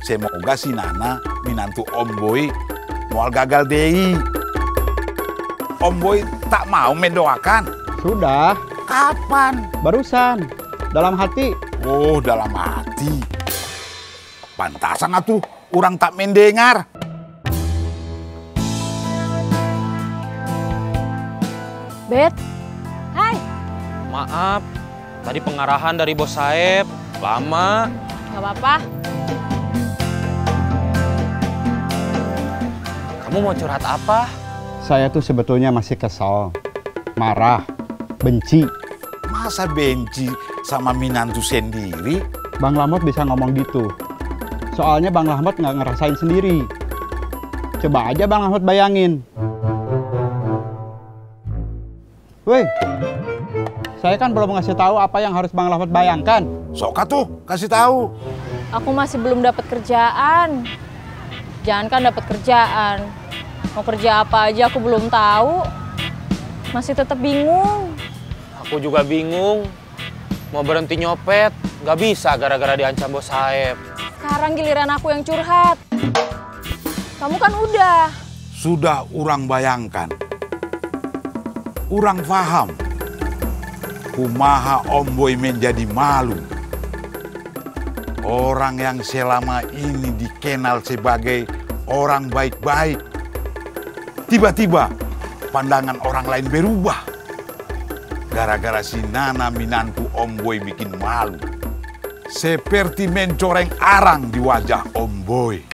semoga si Nana minantu Om Boy mual gagal dei. Om Boy tak mau mendoakan. Sudah. Kapan? Barusan. Dalam hati. Oh, dalam hati. Pantasan atuh orang tak mendengar. Bet, hai. Maaf, tadi pengarahan dari bos Saeb. Lama. Gak apa-apa. Kamu mau curhat apa? Saya tuh sebetulnya masih kesal, marah, benci. Masa benci sama minantu sendiri? Bang Lamot bisa ngomong gitu. Soalnya Bang Lamot nggak ngerasain sendiri. Coba aja Bang Lamot bayangin. Woi, saya kan belum ngasih tahu apa yang harus Bang Lamot bayangkan. Sok atuh, kasih tahu. Aku masih belum dapat kerjaan. Jangan kan dapat kerjaan. Mau kerja apa aja aku belum tahu. Masih tetap bingung. Aku juga bingung. Mau berhenti nyopet, nggak bisa gara-gara diancam bos Saeb. Sekarang giliran aku yang curhat. Kamu kan udah. Sudah orang bayangkan. Orang paham. Kumaha Om Boy menjadi malu. Orang yang selama ini dikenal sebagai orang baik-baik. Tiba-tiba pandangan orang lain berubah. Gara-gara si Nana minantu Om Boy bikin malu. Seperti mencoreng arang di wajah Om Boy.